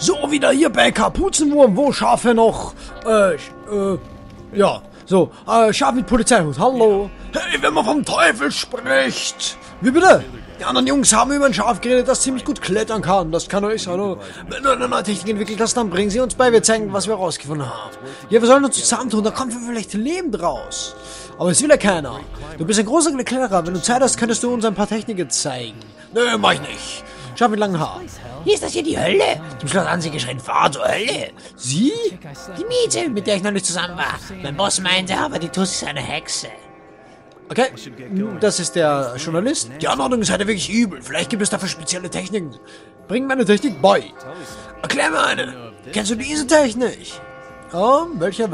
So, wieder hier bei Kapuzenwurm, wo Schafe noch, ja, so, Schaf mit Polizeihut, hallo. Hey, wenn man vom Teufel spricht. Wie bitte? Die anderen Jungs haben über ein Schaf geredet, das ziemlich gut klettern kann. Das kann euch, hallo. Wenn du eine neue Technik entwickelt hast, dann bringen sie uns bei. Wir zeigen, was wir rausgefunden haben. Ja, wir sollen uns zusammentun, da kommen wir vielleicht lebend raus. Aber es will ja keiner. Du bist ein großer Kletterer. Wenn du Zeit hast, könntest du uns ein paar Techniken zeigen. Nö, mach ich nicht. Schaf mit langen Haaren. Wie ist das hier die Hölle? Zum Schluss haben sie geschrien, fahr zur Hölle. Sie? Die Miete, mit der ich noch nicht zusammen war. Mein Boss meinte aber, die Tussi ist eine Hexe. Okay, das ist der Journalist. Die Anordnung ist halt wirklich übel. Vielleicht gibt es dafür spezielle Techniken. Bring mir eine Technik bei. Erklär mir eine. Kennst du diese Technik? Oh, welche?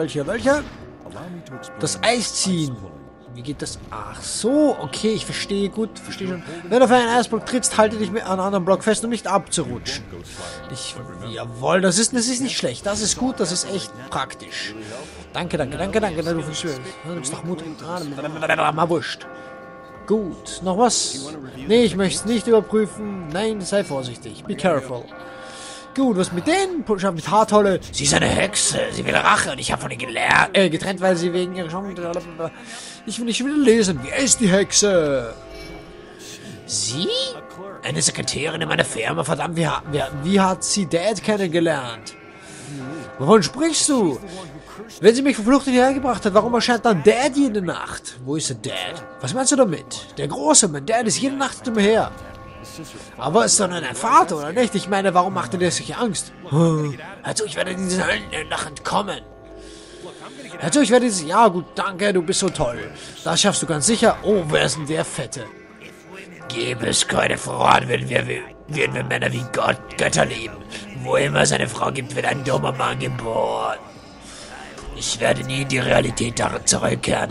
Das Eis ziehen. Wie geht das? Ach so, okay, ich verstehe gut, verstehe schon. Wenn du auf einen Eisblock trittst, halte dich mit einem anderen Block fest, um nicht abzurutschen. Jawohl, das ist nicht schlecht. Das ist gut, das ist echt praktisch. Danke. Du bist doch mutig. Mal wurscht. Gut, noch was? Nee, ich möchte es nicht überprüfen. Nein, sei vorsichtig. Be careful. Gut, was mit denen? Schaf mit Haartolle. Sie ist eine Hexe, sie will Rache und ich habe von ihr gelernt. Getrennt, weil sie wegen ihrer Chance... Ich will nicht wieder lesen. Wie ist die Hexe? Sie? Eine Sekretärin in meiner Firma, verdammt, Wie hat sie Dad kennengelernt? Wovon sprichst du? Wenn sie mich verflucht hierher gebracht hat, warum erscheint dann Dad jede Nacht? Wo ist der Dad? Was meinst du damit? Der Große, mein Dad ist jede Nacht umher. Aber ist doch nur ein Vater, oder nicht? Ich meine, warum macht er dir solche Angst? Hör zu, ich werde diesen Höllen nach entkommen. Hör zu, ich werde dieses... Ja, gut, danke, du bist so toll. Das schaffst du ganz sicher. Oh, wer ist denn der Fette? Gäbe es keine Frauen, würden wir Männer wie Götter lieben. Wo immer es eine Frau gibt, wird ein dummer Mann geboren. Ich werde nie in die Realität zurückkehren.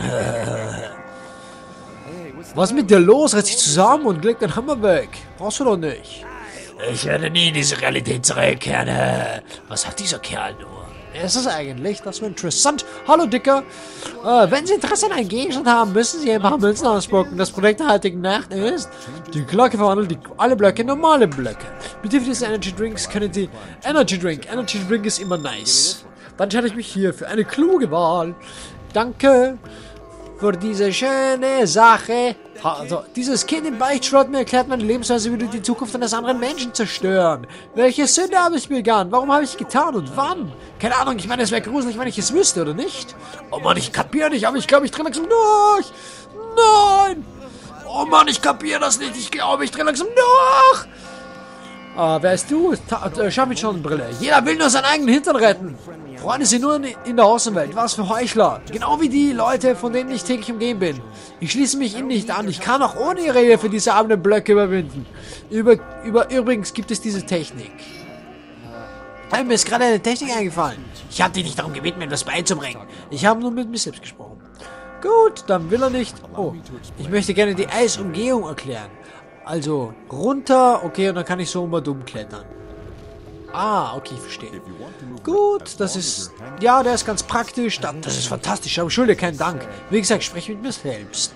Was ist mit dir los? Reiß dich zusammen und leg den Hammer weg. Brauchst du doch nicht. Ich werde nie in diese Realität zurückkehren. Was hat dieser Kerl nur? Ist es eigentlich? Das wäre interessant. Hallo, Dicker. Wenn Sie Interesse an einem Gegenstand haben, müssen Sie ein paar Münzen ausspucken. Das Projekt der heutigen Nacht ist, die Glocke verwandelt alle Blöcke in normale Blöcke. Mit Hilfe dieses Energy Drinks können Sie... Energy Drink ist immer nice. Dann entscheide ich mich hier für eine kluge Wahl. Danke für diese schöne Sache. Also, dieses Kind im Beichtstuhl mir erklärt, meine Lebensweise würde die Zukunft eines anderen Menschen zerstören. Welche Sünde habe ich begangen? Warum habe ich getan und wann? Keine Ahnung, ich meine, es wäre gruselig, wenn ich es wüsste, oder nicht? Oh Mann, ich kapiere nicht, aber ich glaube, ich drehe langsam durch. Nein! Oh Mann, ich kapiere das nicht, ich glaube, ich drehe langsam durch. Wer ist du? Schaf mit Schonbrille. Jeder will nur seinen eigenen Hintern retten. Freunde sind nur in der Außenwelt. Was für Heuchler. Genau wie die Leute, von denen ich täglich umgeben bin. Ich schließe mich ihnen nicht an. Ich kann auch ohne ihre Hilfe diese armen Blöcke überwinden. Übrigens gibt es diese Technik. Mir ist gerade eine Technik eingefallen. Ich habe dich nicht darum gebeten, mir das beizubringen. Ich habe nur mit mir selbst gesprochen. Gut, dann will er nicht. Oh, ich möchte gerne die Eisumgehung erklären. Also, runter, okay, und dann kann ich so immer dumm klettern. Ah, okay, ich verstehe. Gut, das ist... Ja, der ist ganz praktisch. Das ist fantastisch, aber schulde keinen Dank. Wie gesagt, ich spreche mit mir selbst.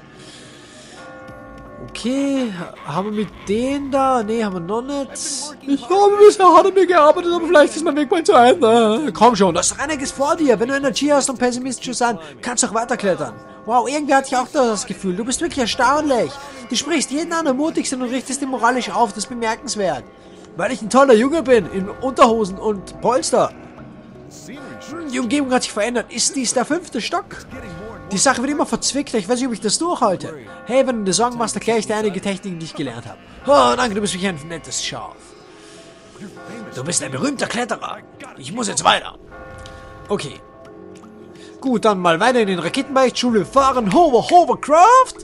Okay, haben wir mit denen da? Nee, haben wir noch nicht. Ich habe bisher hart an mir gearbeitet, aber vielleicht ist mein Weg bald zu Ende. Komm schon, da ist doch einiges vor dir. Wenn du Energie hast und pessimistisch sein, kannst du auch weiterklettern. Wow, irgendwie hatte ich auch das Gefühl. Du bist wirklich erstaunlich. Du sprichst jeden an, ermutigst und richtest ihn moralisch auf. Das ist bemerkenswert. Weil ich ein toller Junge bin, in Unterhosen und Polster. Die Umgebung hat sich verändert. Ist dies der 5. Stock? Die Sache wird immer verzwickter. Ich weiß nicht, ob ich das durchhalte. Hey, wenn du dir Sorgen machst, erkläre ich dir einige Techniken, die ich gelernt habe. Oh, danke, du bist wirklich ein nettes Schaf. Du bist ein berühmter Kletterer. Ich muss jetzt weiter. Okay. Gut, dann mal weiter in den Raketenbeichtschule fahren. Hovercraft!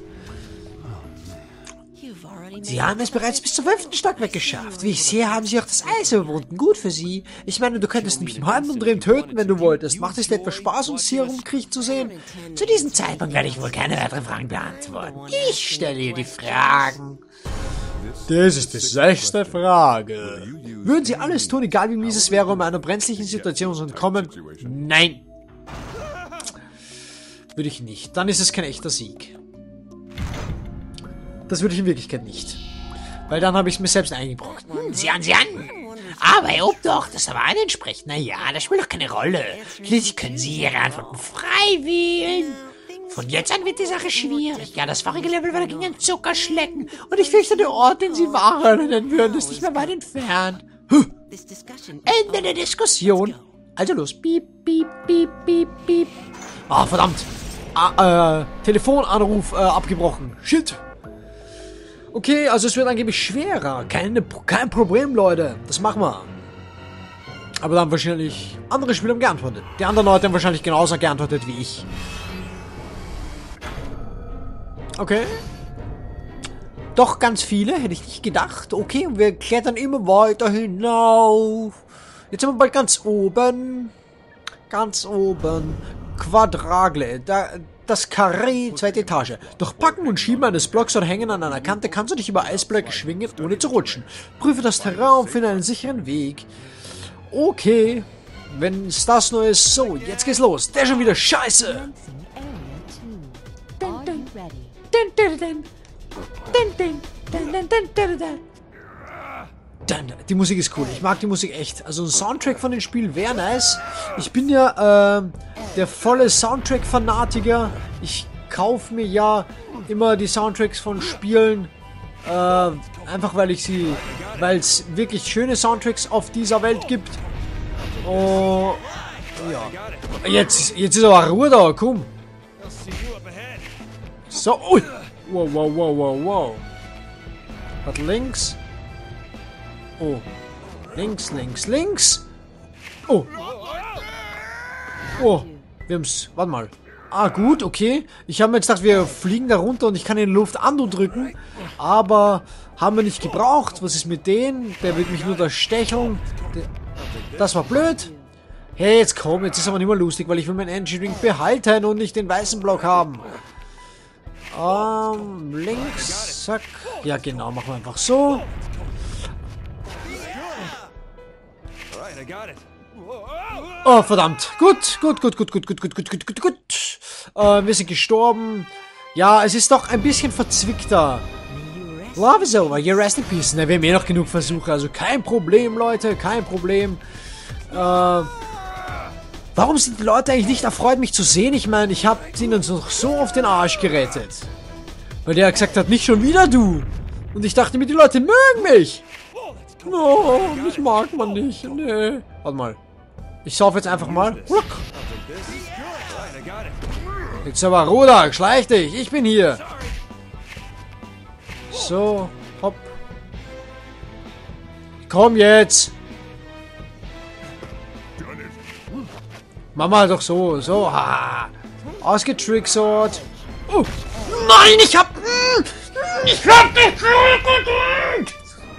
Sie haben es bereits bis zum 5. Stockwerk geschafft. Wie ich sehe, haben Sie auch das Eis überwunden. Gut für Sie. Ich meine, du könntest mich im halben Umdrehen töten, wenn du wolltest. Macht es dir etwas Spaß, uns hier rumkriechen zu sehen? Zu diesem Zeitpunkt werde ich wohl keine weiteren Fragen beantworten. Ich stelle dir die Fragen. Das ist die 6. Frage. Würden Sie alles tun, egal wie mies es wäre, um einer brenzlichen Situation zu entkommen? Nein. Würde ich nicht. Dann ist es kein echter Sieg. Das würde ich in Wirklichkeit nicht. Weil dann habe ich es mir selbst eingebrockt. Sieh an, sieh an. Aber ob doch, das aber einen spricht. Naja, das spielt doch keine Rolle. Schließlich können Sie Ihre Antworten frei wählen. Von jetzt an wird die Sache schwierig. Ja, das vorige Level war dagegen ein Zuckerschlecken. Und ich fürchte, der Ort, den Sie warnen würden, ist nicht mehr weit entfernt. Ende der Diskussion. Also los. Piep, piep, piep, piep, piep. Ah, verdammt. Telefonanruf abgebrochen. Shit. Okay, also es wird angeblich schwerer. Kein Problem, Leute. Das machen wir. Aber dann wahrscheinlich andere Spieler haben geantwortet. Die anderen Leute haben wahrscheinlich genauso geantwortet wie ich. Okay. Doch ganz viele, hätte ich nicht gedacht. Okay, wir klettern immer weiter hinauf. Jetzt sind wir bald ganz oben. Ganz oben. Quadragle. Das Karree, zweite Etage. Durch Packen und Schieben eines Blocks oder Hängen an einer Kante kannst du dich über Eisblöcke schwingen, ohne zu rutschen. Prüfe das Terrain und finde einen sicheren Weg. Okay. Wenn es das nur ist. So, jetzt geht's los. Der ist schon wieder scheiße. Die Musik ist cool. Ich mag die Musik echt. Also ein Soundtrack von dem Spiel wäre nice. Ich bin ja der volle Soundtrack-Fanatiker. Ich kaufe mir ja immer die Soundtracks von Spielen. Einfach weil es wirklich schöne Soundtracks auf dieser Welt gibt. Oh, ja. Jetzt ist aber Ruhe da, komm. So, ui. Wow, wow, wow, wow, wow. Was links? Oh. Links, links, links. Oh. Oh. Wir haben's. Warte mal. Ah, gut, okay. Ich habe mir jetzt gedacht, wir fliegen da runter und ich kann in die Luft Ando drücken. Aber haben wir nicht gebraucht. Was ist mit denen? Der wird mich nur da stecheln. Das war blöd. Hey, jetzt komm. Jetzt ist aber nicht mehr lustig, weil ich will meinen Energy Drink behalten und nicht den weißen Block haben. Links, zack. Ja, genau, machen wir einfach so. Oh, verdammt. Gut. Wir sind gestorben. Ja, es ist doch ein bisschen verzwickter. Love is over. You rest in peace. Ne, wir haben eh noch genug Versuche. Also kein Problem, Leute. Kein Problem. Warum sind die Leute eigentlich nicht erfreut, mich zu sehen? Ich meine, ich habe ihnen noch so auf den Arsch gerettet. Weil der gesagt hat, nicht schon wieder du. Und ich dachte mir, die Leute mögen mich. No, mich mag man nicht. Nee. Warte mal. Ich sauf jetzt einfach mal. Jetzt aber Ruder, schleich dich. Ich bin hier. So, hopp. Komm jetzt. Mach mal doch so, so. Ha. Ausgetricksort. Oh. Nein, ich hab dich gedrückt.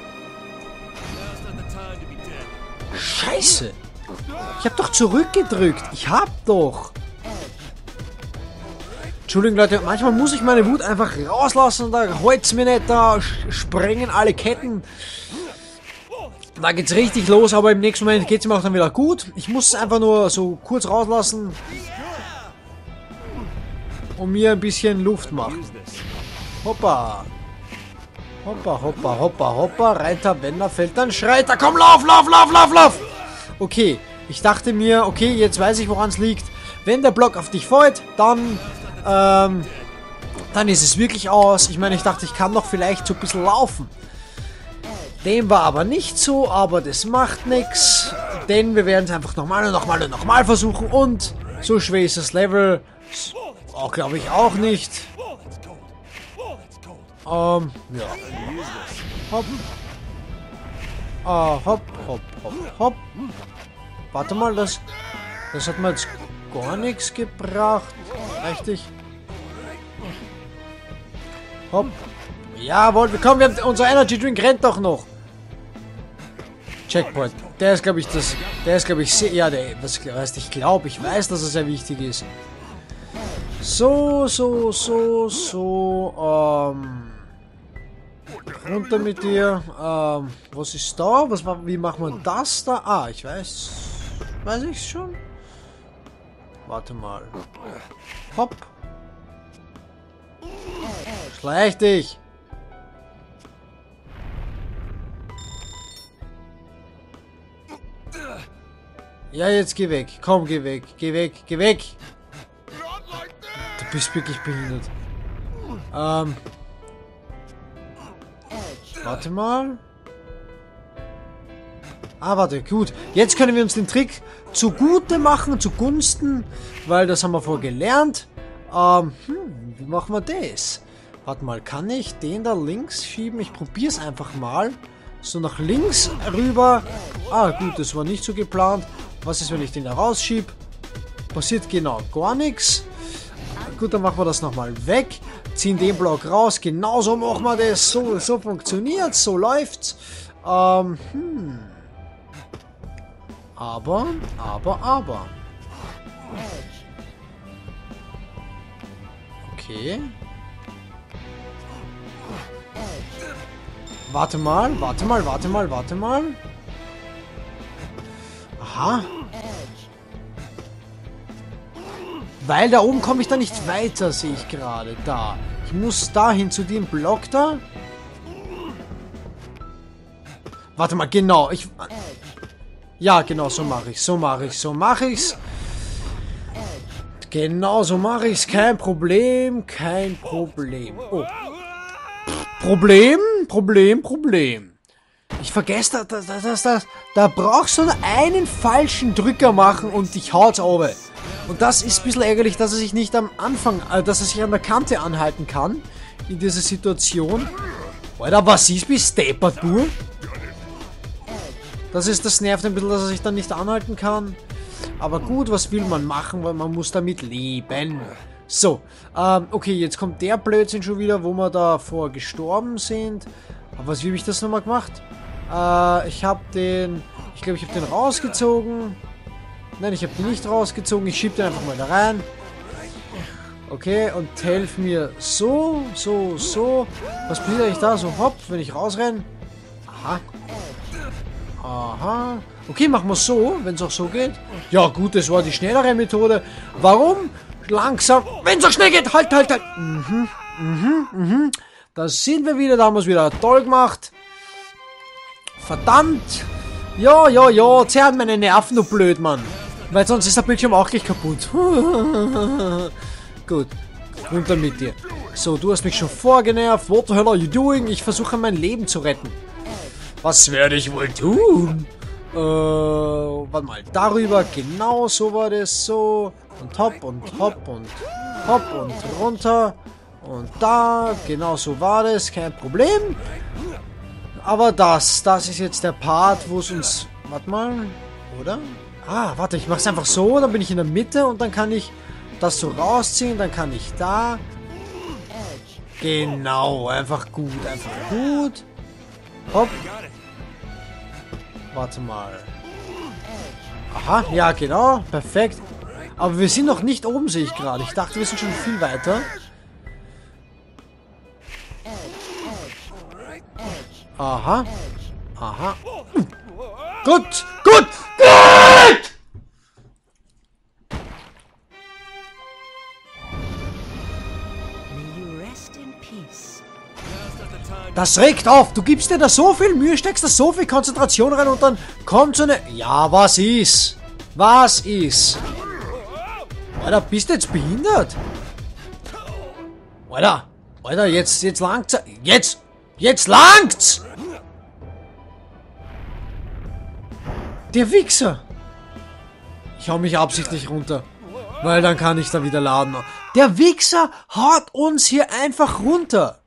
Scheiße. Ich hab doch zurückgedrückt. Ich hab doch. Entschuldigung, Leute. Manchmal muss ich meine Wut einfach rauslassen. Da holt's mir nicht. Da sprengen alle Ketten. Da geht's richtig los, aber im nächsten Moment geht's mir auch dann wieder gut. Ich muss es einfach nur so kurz rauslassen und mir ein bisschen Luft machen. Hoppa. Hoppa, hoppa, hoppa, hoppa. Reiter, wenn er fällt, dann schreit er. Komm, lauf, lauf, lauf, lauf, lauf. Okay, ich dachte mir, okay, jetzt weiß ich, woran es liegt. Wenn der Block auf dich fällt, dann ist es wirklich aus. Ich meine, ich dachte, ich kann noch vielleicht so ein bisschen laufen. Dem war aber nicht so, aber das macht nichts. Denn wir werden es einfach nochmal und nochmal und nochmal versuchen. Und so schwer ist das Level. Oh, glaube ich auch nicht. Ja. Hopp. Hopp, hopp, hopp, hopp. Warte mal, das hat mir jetzt gar nichts gebracht. Richtig. Hopp. Jawohl, komm, wir haben unser Energy Drink rennt doch noch. Checkpoint. Der ist, glaube ich, sehr, ja, ich weiß, dass es sehr wichtig ist. So, runter mit dir. Was ist da? Wie machen wir das da? Ah, ich weiß ich schon. Warte mal. Hopp. Schleich dich. Ja, jetzt geh weg. Komm, geh weg. Geh weg. Geh weg. Du bist wirklich behindert. Warte mal. Ah, warte, gut. Jetzt können wir uns den Trick zugute machen, zugunsten, weil das haben wir vorher gelernt. Wie machen wir das? Warte mal, kann ich den da links schieben? Ich probiere es einfach mal. So nach links rüber. Ah, gut, das war nicht so geplant. Was ist, wenn ich den da rausschiebe? Passiert genau gar nichts. Gut, dann machen wir das nochmal weg. Ziehen den Block raus. Genauso machen wir das. So funktioniert, so läuft's. Aber. Okay. Warte mal. Aha. Weil da oben komme ich da nicht weiter, sehe ich gerade. Da. Ich muss dahin zu dem Block da. Warte mal, genau. Ja, genau, so mache ich's. Genau, so mache ich's. Kein Problem. Oh. Problem. Ich vergesse, da brauchst du nur einen falschen Drücker machen und dich haut's runter. Und das ist ein bisschen ärgerlich, dass er sich nicht am Anfang, dass er sich an der Kante anhalten kann. In dieser Situation. Alter, was ist bis steppert, du? Das nervt ein bisschen, dass er sich dann nicht anhalten kann. Aber gut, was will man machen, weil man muss damit leben. So, okay, jetzt kommt der Blödsinn schon wieder, wo wir davor gestorben sind. Aber wie habe ich das nochmal gemacht? Ich glaube, ich habe den rausgezogen. Nein, ich habe den nicht rausgezogen. Ich schiebe den einfach mal da rein. Okay, und helf mir so. Was passiert eigentlich da? So hopp, wenn ich rausrenne. Aha. Okay, machen wir es so, wenn es auch so geht. Ja gut, das war die schnellere Methode. Warum? Langsam, wenn es auch schnell geht. Halt. Da sind wir wieder, da haben wir es wieder toll gemacht. Verdammt. Ja, zerren meine Nerven, du blöd, Mann. Weil sonst ist der Bildschirm auch gleich kaputt. Gut, runter mit dir. So, du hast mich schon vorgenervt. What the hell are you doing? Ich versuche mein Leben zu retten. Was werde ich wohl tun? Warte mal, darüber, genau so war das, so. Und hopp und runter. Und da, genau so war das, kein Problem. Aber das ist jetzt der Part, wo es uns... Warte mal, oder? Ah, warte, ich mach's einfach so, dann bin ich in der Mitte und dann kann ich das so rausziehen, dann kann ich da... Genau, einfach gut. Hopp. Warte mal. Aha, ja genau, perfekt. Aber wir sind noch nicht oben, sehe ich gerade. Ich dachte, wir sind schon viel weiter. Aha. Gut! Das regt auf. Du gibst dir da so viel Mühe, steckst da so viel Konzentration rein und dann kommt so eine... Ja, was ist? Alter, bist du jetzt behindert? Alter, jetzt langt's. Jetzt langt's! Der Wichser! Ich hau mich absichtlich runter. Weil dann kann ich da wieder laden. Der Wichser haut uns hier einfach runter.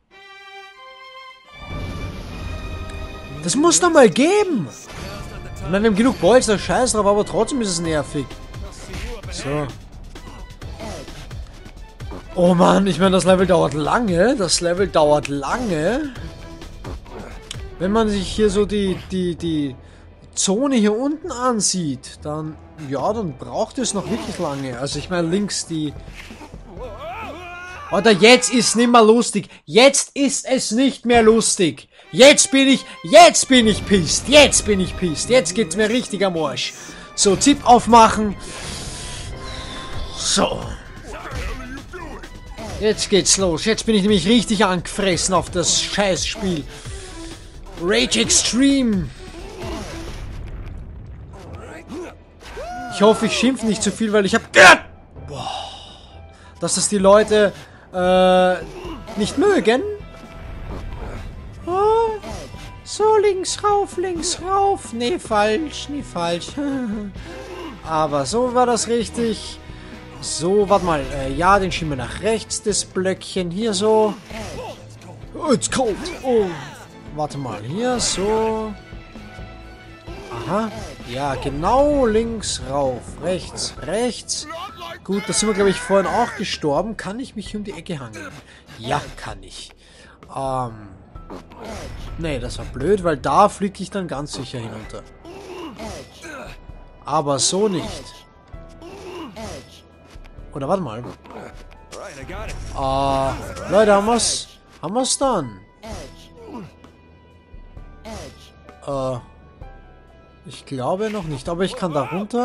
Das muss doch mal geben. Ich meine, wir haben genug Bolzer, scheiß drauf, aber trotzdem ist es nervig. So. Oh Mann, ich meine, das Level dauert lange. Wenn man sich hier so die Zone hier unten ansieht, dann, ja, dann braucht es noch wirklich lange. Also ich meine, links die... Oder jetzt ist nicht mehr lustig. Jetzt ist es nicht mehr lustig. Jetzt bin ich pisst. Jetzt geht's mir richtig am Arsch. So, Zip aufmachen. So. Jetzt geht's los. Jetzt bin ich nämlich richtig angefressen auf das Scheißspiel. Rage Extreme. Ich hoffe, ich schimpfe nicht zu viel, weil ich habe gehört, dass das die Leute nicht mögen. Oh, so, links rauf, links rauf. Nee, falsch, nee, falsch. Aber so war das richtig. So, warte mal. Ja, den schieben wir nach rechts, das Blöckchen. Hier so. Oh, it's cold. Oh. Warte mal, hier so. Aha. Ja, genau links rauf. Rechts, rechts. Gut, da sind wir, glaube ich, vorhin auch gestorben. Kann ich mich um die Ecke hangeln? Ja, kann ich. Nee, das war blöd, weil da fliege ich dann ganz sicher hinunter. Aber so nicht. Oder warte mal. Leute, haben wir's? Haben wir's dann? Ich glaube noch nicht, aber ich kann da runter.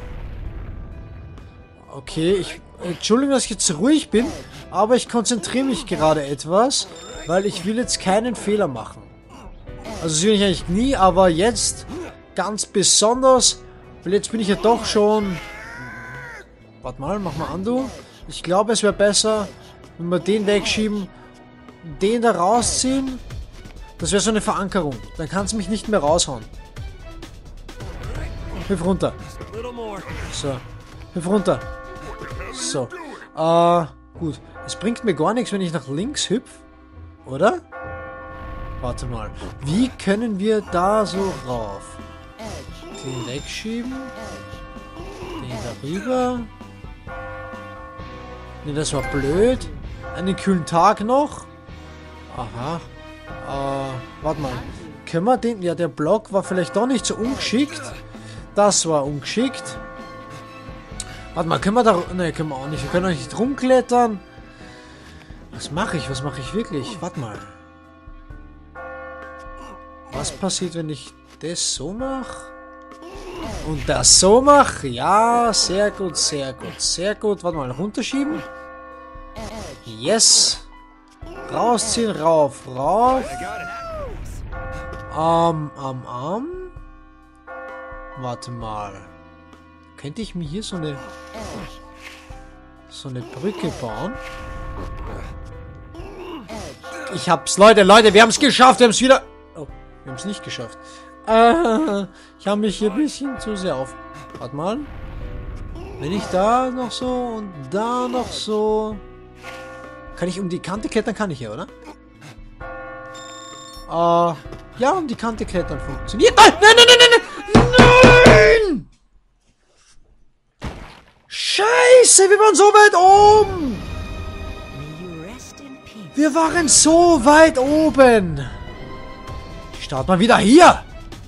Okay, Entschuldigung, dass ich jetzt ruhig bin, aber ich konzentriere mich gerade etwas, weil ich will jetzt keinen Fehler machen. Also das will ich eigentlich nie, aber jetzt ganz besonders, weil jetzt bin ich ja doch schon... Warte mal, mach mal an, du. Ich glaube, es wäre besser, wenn wir den wegschieben, den da rausziehen. Das wäre so eine Verankerung. Dann kann es mich nicht mehr raushauen. Hüpf runter. So. Hüpf runter. So. Gut. Es bringt mir gar nichts, wenn ich nach links hüpf. Oder? Warte mal. Wie können wir da so rauf? Den wegschieben. Den darüber. Ne, das war blöd. Einen kühlen Tag noch. Aha. Warte mal. Können wir den... Ja, der Block war vielleicht doch nicht so ungeschickt. Das war ungeschickt. Warte mal, können wir da... Ne, können wir auch nicht. Wir können auch nicht rumklettern. Was mache ich? Was mache ich wirklich? Warte mal. Was passiert, wenn ich das so mache? Und das so mache? Ja, sehr gut, sehr gut, sehr gut. Warte mal, runterschieben. Yes. Rausziehen, rauf, rauf. Warte mal. Könnte ich mir hier so eine Brücke bauen? Ich hab's, Leute, wir haben's geschafft, wir haben's wieder... Oh, wir haben's nicht geschafft. Ich habe mich hier ein bisschen zu sehr auf... Warte mal. Wenn ich da noch so und da noch so... Kann ich um die Kante klettern? Kann ich ja, oder? Ja, um die Kante klettern funktioniert. Nein, nein, nein, nein, nein, nein! Scheiße, wir waren so weit oben! Wir waren so weit oben! Ich starte mal wieder hier!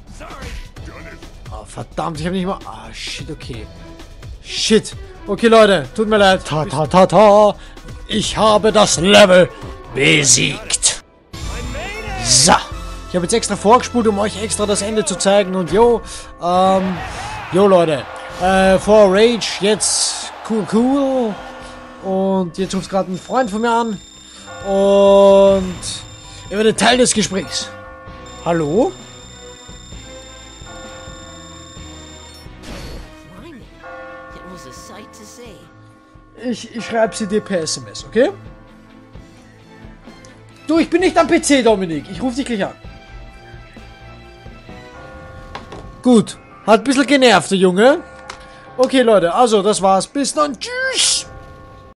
Oh, verdammt, ich habe nicht mal... Ah, shit, okay. Shit. Okay, Leute, tut mir leid. Ich habe das Level besiegt. So. Ich habe jetzt extra vorgespult, um euch extra das Ende zu zeigen. Und jo, Leute. For Rage, jetzt cool. Und jetzt ruft gerade ein Freund von mir an. Und er wird Teil des Gesprächs. Hallo? Ich schreibe sie dir per SMS, okay? Du, ich bin nicht am PC, Dominik. Ich rufe dich gleich an. Gut. Hat ein bisschen genervt, der Junge. Okay, Leute. Also, das war's. Bis dann. Tschüss.